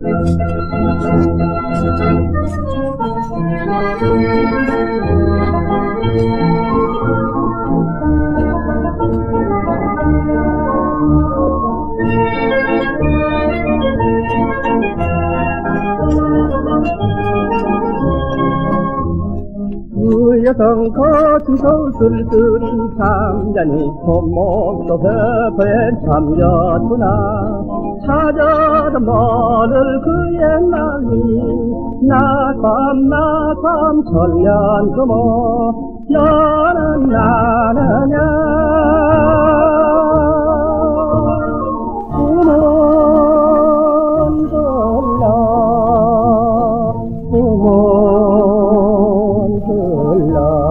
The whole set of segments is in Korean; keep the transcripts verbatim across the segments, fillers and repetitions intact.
그 여성 거친 서울을 들인 상잔이 손목도 회포에 잠겼구나. 찾아던 멀을 그 옛날이 나참 나참 천년 그모 너는 나느냐 꿈은 돌라 꿈은 돌라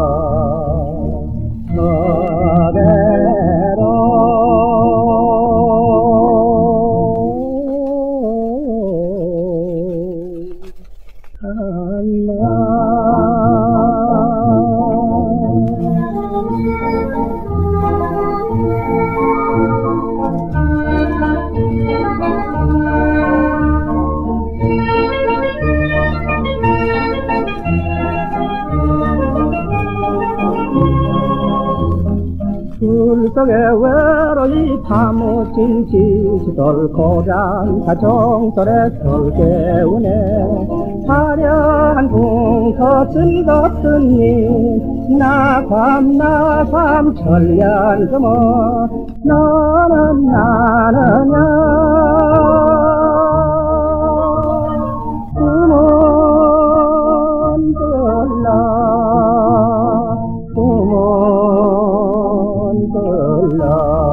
불속에 외로이 파묻힌 지시돌 고장 가정설에 설계우네. 화려한 궁서 즐겁더니 나밤 나밤 천년 금어 너는 나느냐 꿈은 돌라 꿈은 돌라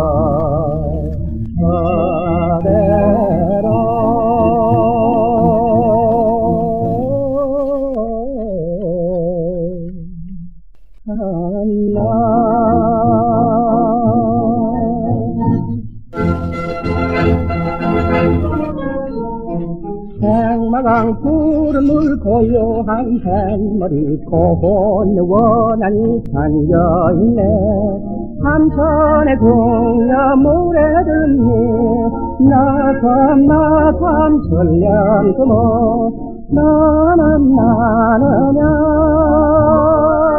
아래로 한나 백마강 푸른 물 고요한 뱃머리 고운 원한이 잠겨있네. 삼천의 궁녀 물에 들니 나참 나참 천년 금어 너는 나느냐